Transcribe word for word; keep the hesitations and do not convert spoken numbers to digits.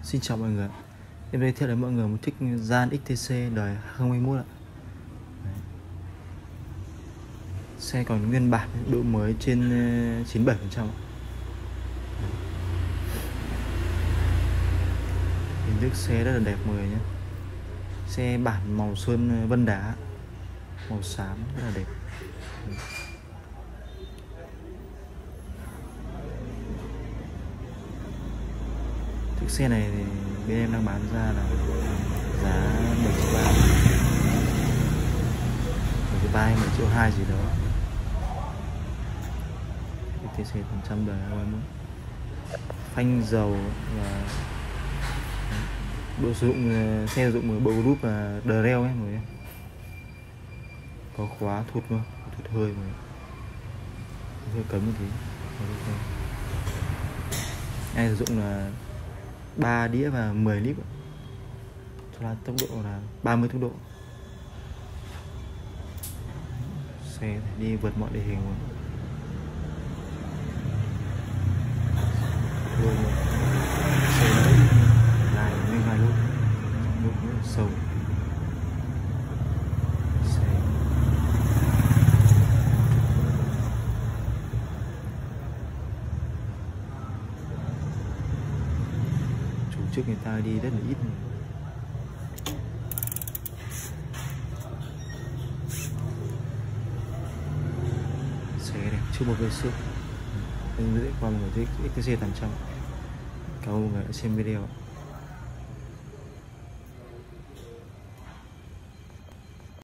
Xin chào mọi người. Em giới thiệu đến mọi người một chiếc Gian ích tê xê đời hai không hai mốt ạ. Đấy. Xe còn nguyên bản, độ mới trên chín mươi bảy phần trăm. Hình thức xe rất là đẹp mọi người nhé. Xe bản màu sơn vân đá, màu xám rất là đẹp. Chiếc xe này thì bên em đang bán ra là giá bảy triệu ba, bảy triệu ba hay bảy triệu hai gì đó. ích tê xê phần trăm đời hai không hai mốt, phanh dầu và bộ sử dụng xe sử dụng bộ group là đờ reo ấy mọi người, có khóa thụt luôn, thụt hơi mà hơi cấm như thế. Em sử dụng là ba đĩa và mười lít, cho là tốc độ là ba mươi tốc độ. Xe đi vượt mọi địa hình luôn. Xe đấy lại nguyên hai lốt, lốt rất là sâu. Xe chủ trước người ta đi rất là ít. Xe đẹp chưa một vết xước. Em sẽ qua một người thích ích tê xê tám trăm. Cảm ơn mọi người đã xem video.